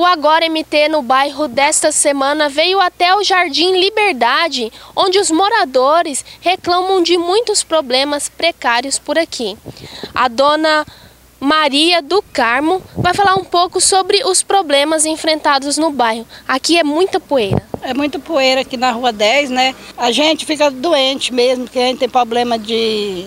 O Agora MT no bairro desta semana veio até o Jardim Liberdade, onde os moradores reclamam de muitos problemas precários por aqui. A dona Maria do Carmo vai falar um pouco sobre os problemas enfrentados no bairro. Aqui é muita poeira. É muita poeira aqui na Rua 10, né? A gente fica doente mesmo, porque a gente tem problema de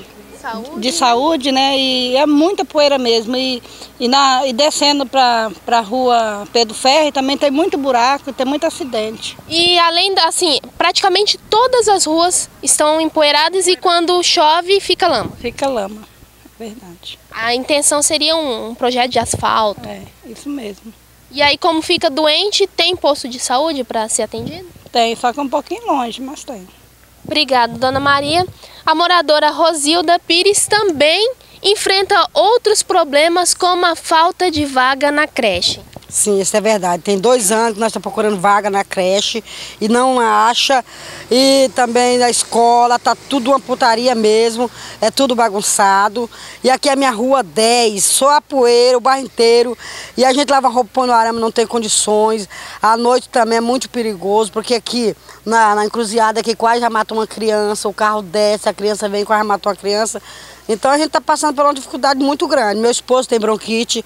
saúde, né? E é muita poeira mesmo. E descendo para a Rua Pedro Ferri também tem muito buraco, tem muito acidente. E além assim, praticamente todas as ruas estão empoeiradas e quando chove fica lama. Fica lama, é verdade. A intenção seria um projeto de asfalto. É, isso mesmo. E aí, como fica doente, tem posto de saúde para ser atendido? Tem, só que é um pouquinho longe, mas tem. Obrigada, dona Maria. A moradora Rosilda Pires também enfrenta outros problemas, como a falta de vaga na creche. Sim, isso é verdade. Tem 2 anos que nós estamos procurando vaga na creche e não acha. E também na escola está tudo uma putaria mesmo, é tudo bagunçado. E aqui é a minha Rua 10, só a poeira, o bairro inteiro. E a gente lava roupa, põe no arame, não tem condições. À noite também é muito perigoso, porque aqui na encruzilhada aqui quase já matou uma criança, o carro desce, a criança vem e quase matou a criança. Então a gente está passando por uma dificuldade muito grande. Meu esposo tem bronquite,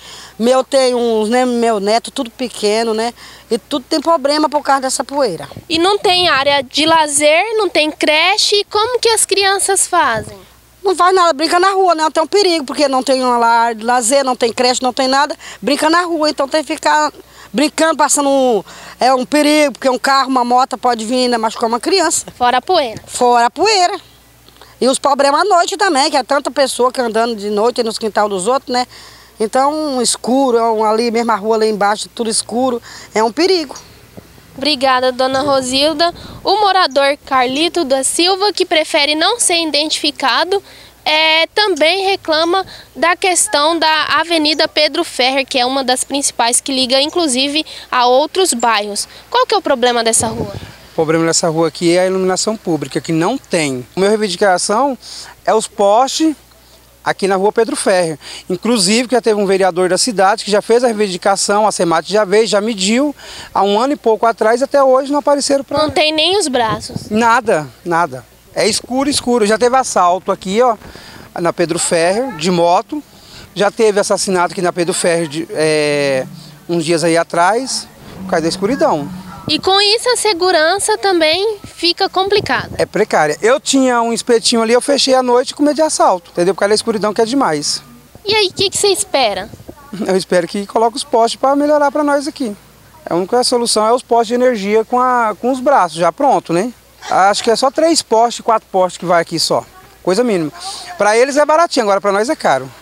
meu neto, tudo pequeno, né? E tudo tem problema por causa dessa poeira. E não tem área de lazer, não tem creche, como que as crianças fazem? Não faz nada, brinca na rua, né? Tem um perigo, porque não tem uma área de lazer, não tem creche, não tem nada, brinca na rua, então tem que ficar brincando, passando um perigo, porque um carro, uma moto pode vir, né, machucar uma criança. Fora a poeira. Fora a poeira. E os problemas à noite também, que é tanta pessoa que andando de noite nos quintal dos outros, né? Então, escuro, ali mesmo a rua lá embaixo, tudo escuro, é um perigo. Obrigada, dona Rosilda. O morador Carlito da Silva, que prefere não ser identificado, também reclama da questão da Avenida Pedro Ferri, que é uma das principais que liga, inclusive, a outros bairros. Qual que é o problema dessa rua? O problema dessa rua aqui é a iluminação pública, que não tem. A minha reivindicação é os postes aqui na Rua Pedro Ferri. Inclusive, já teve um vereador da cidade que já fez a reivindicação, a SEMAT já mediu há 1 ano e pouco atrás e até hoje não apareceram para... Não tem nem os braços? Nada, nada. É escuro, escuro. Já teve assalto aqui, ó, na Pedro Ferri, de moto. Já teve assassinato aqui na Pedro Ferri uns dias aí atrás, por causa da escuridão. E com isso a segurança também fica complicada. É precária. Eu tinha um espetinho ali, eu fechei à noite com medo de assalto, entendeu? Por causa da escuridão que é demais. E aí, o que você espera? Eu espero que coloque os postes para melhorar para nós aqui. A única solução é os postes de energia com os braços, já pronto, né? Acho que é só 3 postes, 4 postes que vai aqui só. Coisa mínima. Para eles é baratinho, agora para nós é caro.